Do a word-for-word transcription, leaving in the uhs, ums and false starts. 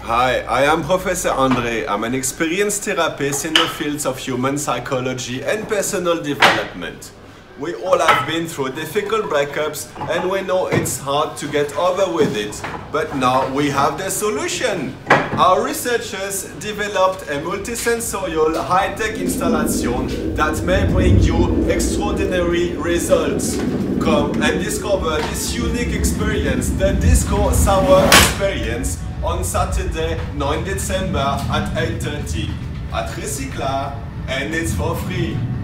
Hi, I am Professor Andre. I'm an experienced therapist in the fields of human psychology and personal development. We all have been through difficult breakups and we know it's hard to get over with it. But now we have the solution. Our researchers developed a multisensorial high-tech installation that may bring you extraordinary results. Come and discover this unique experience, the Disco Sour Experience, on Saturday, ninth December at eight thirty at Recycla, and it's for free.